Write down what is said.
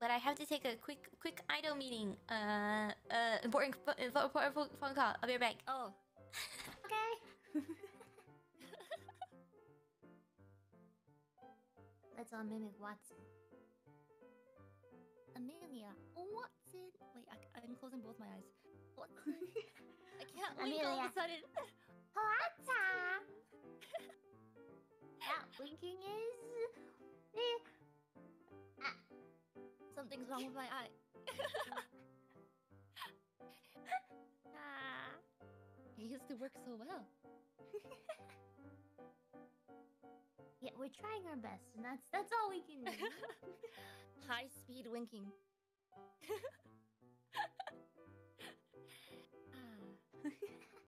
but I have to take a quick idol meeting. Important phone call. I'll be right back. Oh. Okay. Let's all mimic Watson. Amelia, Watson. Wait, I'm closing both my eyes. Watson. I can't blink all Amelia. of a sudden. Watson. That blinking is... Something's wrong with my eye. It used to work so well. Yeah, we're trying our best, and that's all we can do. High speed winking.